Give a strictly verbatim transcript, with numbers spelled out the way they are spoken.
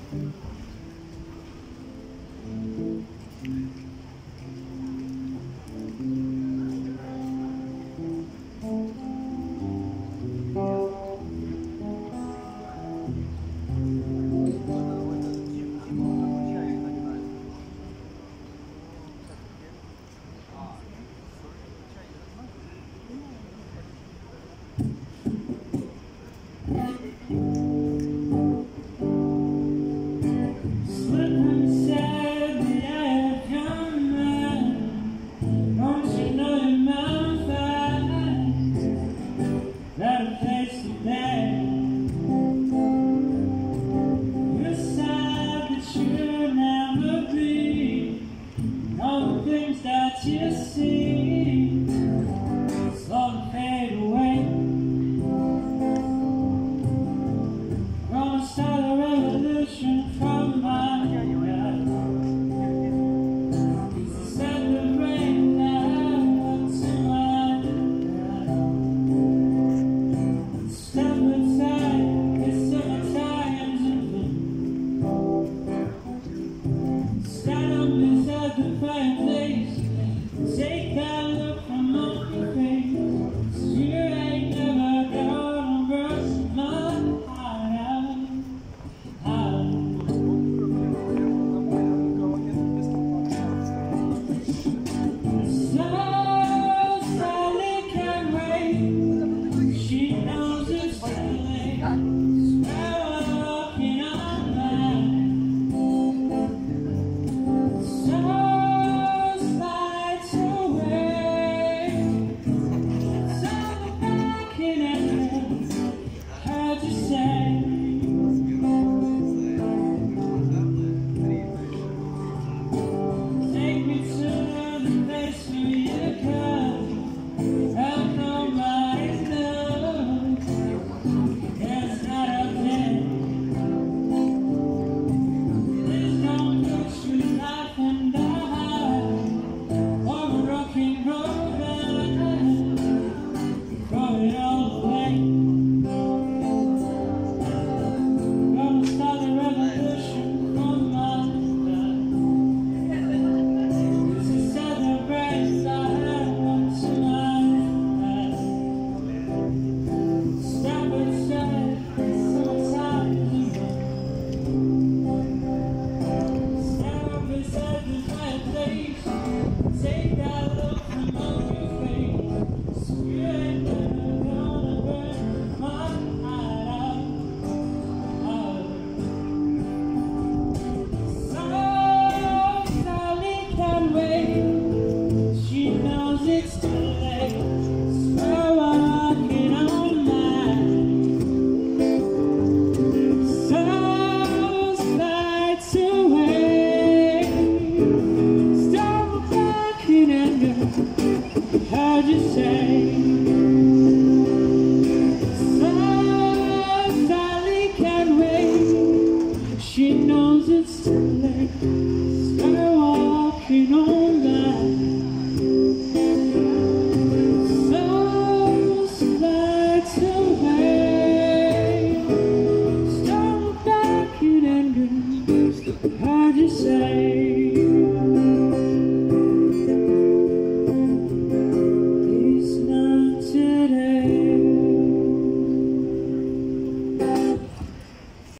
You see, slowly fade away. Gonna start a revolution from my head. Set the brain down to my head. Step inside, it's summertime in blue. Stand up beside the fireplace. Take that look from off your face. You ain't never gonna burst my heart out. So Sally can't wait. She knows it's too late. We're walking on that. So how'd you say? So Sally can't wait. She knows it's too late. Start walking on.